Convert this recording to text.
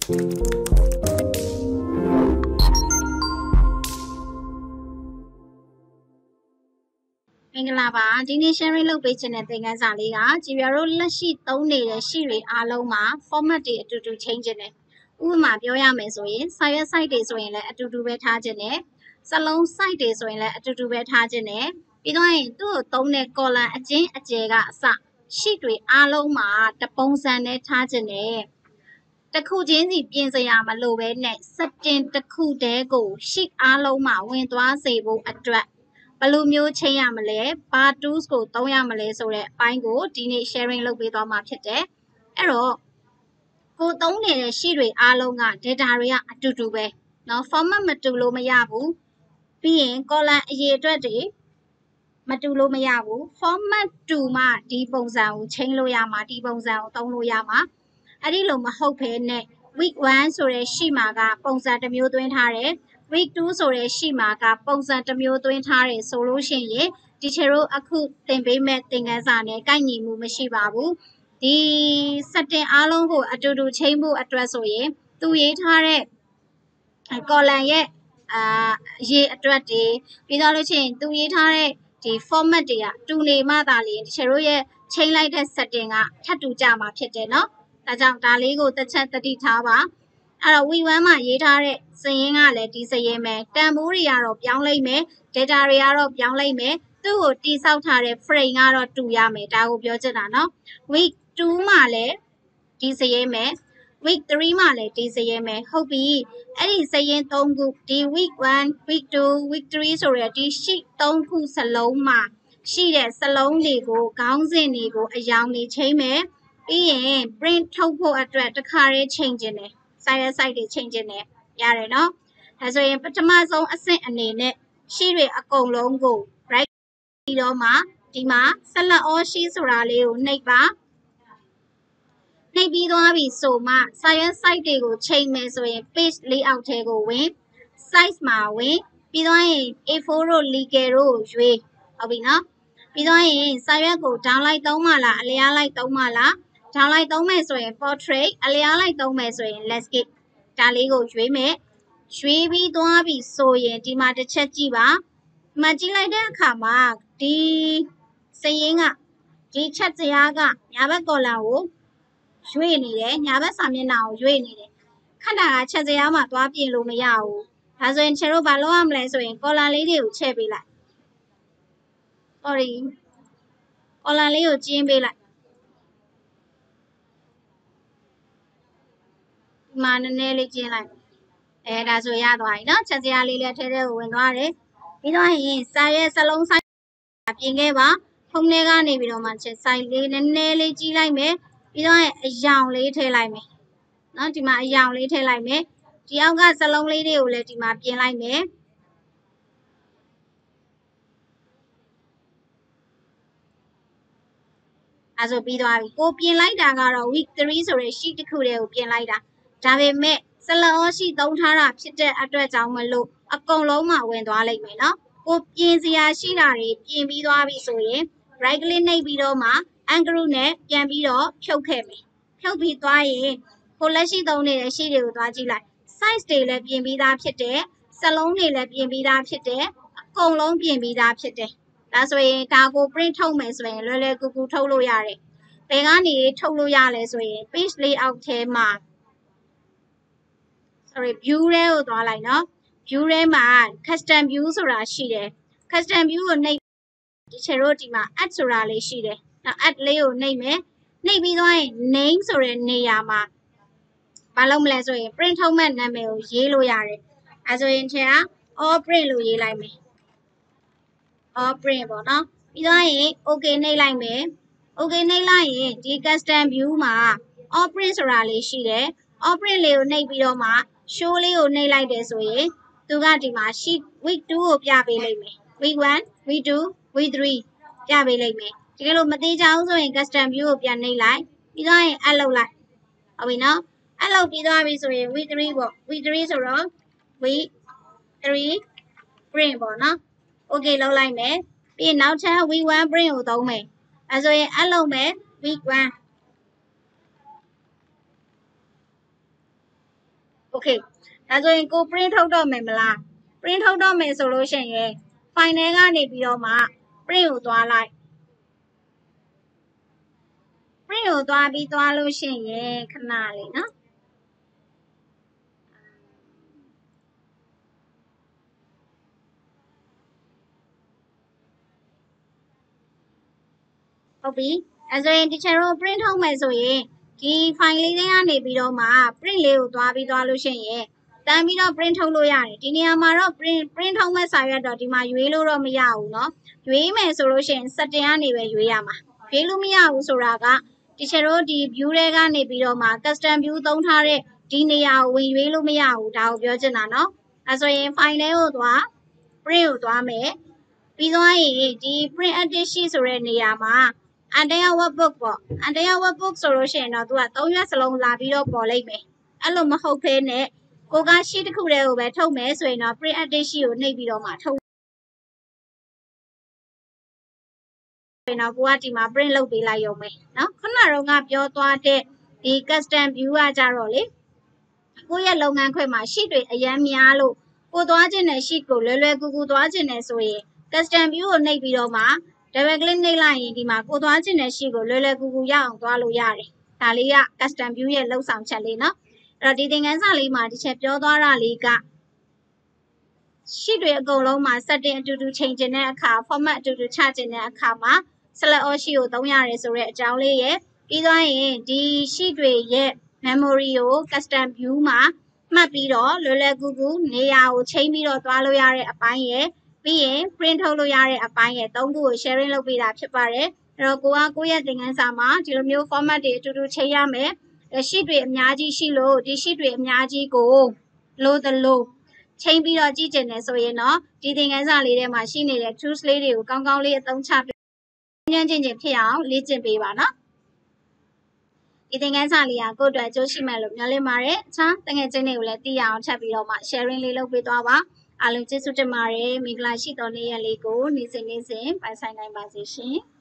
မင်္ဂလာပါဒီနေ့ sharing လုပ်ပေးခြင်းတဲ့သင်ခန်းစာလေးကကြည်ပြတို့လက်ရှိသုံးနေတဲ့ရှိတွေအားလုံးမှာ format တွေအတူတူ change ခြင်းတယ်ဥပမာပြောရမယ်ဆိုရင်စာရွက် site တွေဆိုရင်လည်းအတူတူပဲထားခြင်းတယ်စာလုံး site တွေဆိုရင်လည်းအတူတူပဲထားခြင်းတယ်ပြီးတော့ရင်သူ့ကိုသုံးတဲ့ column အချင်းအကျယ်ကအစရှိတွေအားလုံးမှာတပုံစံနဲ့ထားခြင်းတယ်တစ်ခုချင်းစီပြင်စရာမလိုဘဲနဲ့ setting တစ်ခုတည်းကိုရှိအားလုံးမှာဝင်သွားစေဖို့အတွက်ဘယ်လိုမျိုးချိန်ရမလဲဘာ tools ကိုသုံးရမလဲဆိုတဲ့အပိုင်းကိုဒီနေ့ sharing လုပ်ပေးသွားမှာဖြစ်တယ်အဲ့တော့ကိုသုံးနေတဲ့ရှိတွေအားလုံးက data တွေကအတူတူပဲเนาะ format မတူလို့မရဘူးပြီးရင် column အရေအတွက်တွေမတူလို့မရဘူး format တူမှဒီပုံစံကိုချိန်လို့ရမှာဒီပုံစံကိုသုံးလို့ရမှာအဲ့ဒီလိုမဟုတ်ဘဲနဲ့ week 1ဆိုတဲ့ရှိမှာကပုံစံတစ်မျိုးသွင်းထားတယ်week 2ဆိုတဲ့ရှိမှာကပုံစံတစ်မျိုးသွင်းထားတယ်ဆိုလို့ရှိရင် teacher တို့အခုသင်ပေးမဲ့သင်ခန်းစာနဲ့ကိုက်ညီမှုမရှိပါဘူးဒီ setting အားလုံးကိုအတူတူချိန်ဖို့အတွက်ဆိုရင်သူရေးထားတဲ့ column ရဲ့ရေအတွက်တွေပြီးတော့လို့ရှိရင်သူရေးထားတဲ့ဒီ format တွေကတူနေမှသာလေ teacher တို့ရဲ့ချိန်လိုက်တဲ့ setting ကထပ်တူကြမှာဖြစ်တယ်เนาะဒါကြောင့်ဒါလေးကိုတစ်ချက်သတိထားပါအဲ့တော့ week 1မှာရေးထားတဲ့စာရင်းကလည်းဒီစာရင်းပဲတန်ဖိုးတွေကတော့ပြောင်းလိုက်မယ် data တွေကတော့ပြောင်းလိုက်မယ်သူ့ကိုတိစောက်ထားတဲ့ frame ကတော့တူရမယ်ဒါကိုပြောချင်တာเนาะ week 2မှာလည်းဒီစာရင်းပဲ week 3မှာလည်းဒီစာရင်းပဲဟုတ်ပြီအဲ့ဒီစာရင်း3ခုဒီ week 1 week 2 week 3ဆိုရယ်ဒီ sheet 3ခုစလုံးမှာရှိတဲ့စလုံးတွေကိုခေါင်းစဉ်တွေကိုအယောင်တွေချိန်မယ်ပြီးရင် print ထုတ်ဖို့အတွက်တစ်ခါတည်းချိန်ခြင်းတယ်စာရွက် site တွေချိန်ခြင်းတယ်ရတယ်เนาะဒါဆိုရင်ပထမဆုံးအဆင့်အနေနဲ့ရှိတွေအကုန်လုံးကို right ပြီးတော့မှဒီမှာဆက်လက် all sheet ဆိုတာလေးကိုနှိပ်ပါနှိပ်ပြီးသွားပြီဆိုမှစာရွက် site တွေကိုချိန်မယ်ဆိုရင် page layout ထဲကိုဝင် size မှာဝင်ပြီးတော့ရင် A4 တို့ legal တို့ကိုရွေးဟုတ်ပြီနော်ပြီးတော့ရင်စာရွက်ကို downlight သုံးမှလားအလျားလိုက်သုံးမှလား downlight သုံးမယ်ဆိုရင် portrait အလျားလိုက်သုံးမယ်ဆိုရင် landscape ဒါလေးကိုရွေးမယ်ရွေးပြီးသွားပြီဆိုရင်ဒီမှာတစ်ချက်ကြည့်ပါဒီမှာကြည့်လိုက်တဲ့အခါမှာဒီစာရင်းကဒီချက်စရာကညာဘက် column ကိုရွေ့နေတယ်ညာဘက်စာမျက်နှာကိုရွေ့နေတယ်ခဏကချက်စရာမှာသွားပြင်လို့မရဘူးဒါဆိုရင်ကျွန်တော်ဘာလုပ်ရမလဲဆိုရင် column လေးတွေကိုချဲ့ပေးလိုက် sorry column လေးကိုကျင်းပေးလိုက်ဒီမှာနည်းနည်းလေးကျင်းလိုက်ဒါဆိုရသွားပြီเนาะချက်စရာလေးလည်းထဲထဲကိုဝင်သွားတယ်ပြီးတော့ရင်စာရဲ့စလုံးဆိုင်ပြင်ခဲ့ပါဖုန်းထဲကနေပြီးတော့မှချက်ဆိုင်လေးနည်းနည်းလေးကြီးလိုက်မယ်ပြီးတော့ရင်အယောင်လေးထည့်လိုက်မယ်เนาะဒီမှာအယောင်လေးထည့်လိုက်မယ်ဒီအောက်ကစလုံးလေးတွေကိုလည်းဒီမှာပြင်လိုက်မယ်အဲဆိုပြီးသွားပြီကိုပြင်လိုက်တာကတော့ week 3ဆိုတဲ့ sheet တစ်ခုတည်းကိုပြင်လိုက်တာဒါပေမဲ့စလအောရှိသုံးထားတာဖြစ်တဲ့အတွက်ကြောင့်မလို့အကုန်လုံးမှာဝင်သွားလိမ့်မယ်เนาะကိုပြင်စရာရှိတာတွေပြင်ပြီးသွားပြီဆိုရင် right click နှိပ်ပြီးတော့မှ ungroup နဲ့ပြန်ပြီးတော့ဖြုတ်ခဲ့မယ်ဖြုတ်ပြီးသွားရင်ကိုလက်ရှိသုံးနေတဲ့ရှိတွေကိုသွားကြည့်လိုက် size တွေလည်းပြင်ပြီးသားဖြစ်တယ်စလုံးတွေလည်းပြင်ပြီးသားဖြစ်တယ်အကုန်လုံးပြင်ပြီးသားဖြစ်တယ်ဒါဆိုရင်ဒါကို print ထုတ်မယ်ဆိုရင်လွယ်လွယ်ကူကူထုတ်လို့ရတယ်ဘယ်ကနေထုတ်လို့ရလဲဆိုရင် page layout ထဲမှာ sorry view ထဲကိုသွားလိုက်เนาะ view ထဲမှာ custom view ဆိုတာရှိတယ် custom view ကိုနှိပ်ဒီချေတို့ဒီမှာ add ဆိုတာလေးရှိတယ်နော် add လေးကိုနှိပ်မယ်နှိပ်ပြီးသွားရင် name ဆိုတဲ့နေရာမှာဘာလုပ်မလဲဆိုရင် print ထုတ်မဲ့နာမည်ကိုရေးလို့ရတယ်အဲဆိုရင်ချေက all print လို့ရေးလိုက်မယ် all print ပေါ့နော်ပြီးသွားရင် okay နှိပ်လိုက်မယ် okay နှိပ်လိုက်ရင်ဒီ custom view မှာ all print ဆိုတာလေးရှိတယ် all print လေးကိုနှိပ်ပြီးတော့မှ show လေးကိုနှိပ်လိုက်တယ်ဆိုရင်သူကဒီမှာ sheet week 2ကိုပြပေးလိမ့်မယ် week 1 week 2 week 3ပြပေးလိမ့်မယ်တကယ်လို့မသေးချာဘူးဆိုရင် custom view ကိုပြန်နှိပ်လိုက်ပြီးတော့ရင် add လုပ်လိုက်ဟုတ်ပြီနော် add လုပ်ပြီးသွားပြီဆိုရင် week 3ပေါ့ week 3ဆိုတော့ week 3 print ပေါ့နော် okay လုပ်လိုက်မယ်ပြီးရင်နောက်ထပ် week 1 print ကိုသုံးမယ်အဲဆိုရင် add လုပ်မယ် week 1 เคဒါဆိုရင်ကို print ထုတ်တော့မယ်မလား print ထုတ်တော့မယ်ဆိုလို့ရှိရင် file ထဲကနေပြီးတော့မှ print ကိုသွားလိုက် print ကိုသွားပြီးသွားလို့ရှိရင်ခဏလေးနော်ဟုတ်ပြီအဲဆိုရင် teacher တို့ print ထုတ်မယ်ဆိုရင်ဒီ file လေးတွေကနေပြီးတော့မှ print လေးကိုသွားပြီးသွားလို့ရှိရင်တန်းပြီးတော့ print ထုတ်လို့ရတယ်ဒီနေရာမှာတော့ print ထုတ်မဲ့စာရွက်တော့ဒီမှာရွေးလို့တော့မရဘူးเนาะရွေးမယ်ဆိုလို့ရှိရင် setting ကနေပဲရွေးရမှာရွေးလို့မရဘူးဆိုတာက teacher တို့ဒီ view တွေကနေပြီးတော့မှ custom view သုံးထားတဲ့ဒီနေရာကိုဝင်ရွေးလို့မရဘူးဒါကိုပြောချင်တာเนาะအဲဆိုရင် file လေးကိုသွား print ကိုသွားမယ်ပြီးသွားရင်ဒီ print edit sheet ဆိုတဲ့နေရာမှာ entire workbook ပေါ့ entire workbook ဆိုလို့ရှိရင်တော့သူက3ရွက်စလုံးလာပြီးတော့ပေါ်လိမ့်မယ်အဲ့လိုမဟုတ်ဘဲနဲ့ကိုက sheet တစ်ခုတည်းကိုပဲထုတ်မယ်ဆိုရင်တော့ print edit sheet ကိုနှိပ်ပြီးတော့မှထုတ်ရင်တော့ကိုကဒီမှာ print လုပ်ပေးလိုက်ရုံပဲเนาะခုနကတော့ငါပြောသွားတဲ့ဒီ custom view ကကြတော့လေကိုရဲ့လုပ်ငန်းခွင်မှာ sheet တွေအများများလို့ကိုသွားခြင်းတဲ့ sheet ကိုလွယ်လွယ်ကူကူသွားခြင်းနဲ့ဆိုရင် custom view ကိုနှိပ်ပြီးတော့မှ double click နှိပ်လိုက်ရင်ဒီမှာကိုသွားခြင်းတဲ့ sheet ကိုလွယ်လွယ်ကူကူရအောင်သွားလို့ရတယ်ဒါလေးက custom view ရဲ့လှုပ်ဆောင်ချက်လေးเนาะအဲ့တော့ဒီသင်ခန်းစာလေးမှာဒီချက်ပြောသွားတာလေးက sheet တွေအကုန်လုံးမှာ setting အတူတူချိန်ကျင်တဲ့အခါ format အတူတူချကျင်တဲ့အခါမှာ select all sheet ကိုသုံးရတယ်ဆိုတဲ့အကြောင်းလေးရဲ့ပြီးသွားရင်ဒီ sheet တွေရဲ့ memory ကို custom view မှာမှတ်ပြီးတော့လွယ်လွယ်ကူကူနေရာကိုချိန်ပြီးတော့သွားလို့ရတဲ့အပိုင်းရဲ့ပြီးရင် print ထုတ်လို့ရတဲ့အပိုင်းရဲ့သုံးခုကို sharing လုပ်ပေးတာဖြစ်ပါတယ်အဲ့တော့ကိုယ့်ရဲ့သင်ခန်းစာမှာဒီလိုမျိုး format တွေအတူတူချိန်ရမယ် sheet တွေအများကြီးရှိလို့ဒီ sheet တွေအများကြီးကိုလိုသလိုချိန်ပြီးတော့ကြည့်ကျင်တယ်ဆိုရင်တော့ဒီသင်ခန်းစာလေးထဲမှာရှိနေတဲ့ tools လေးတွေကိုကောင်းကောင်းလေးအသုံးချပြီးဉာဏ်ကျင့်ဖြစ်အောင်လေ့ကျင့်ပေးပါနော်ဒီသင်ခန်းစာလေးကကိုယ့်အတွက်အကျိုးရှိမယ်လို့မျှော်လင့်ပါတယ်အခြားတငယ်ချင်းတွေကိုလည်းသိရအောင်ထပ်ပြီးတော့မှ sharing လေးလုပ်ပေးသွားပါအားလုံးကျေးဇူးတင်ပါတယ်မင်္ဂလာရှိသောနေ့ရက်လေးကိုနေ့စဉ်ပိုင်ဆိုင်နိုင်ပါစေရှင်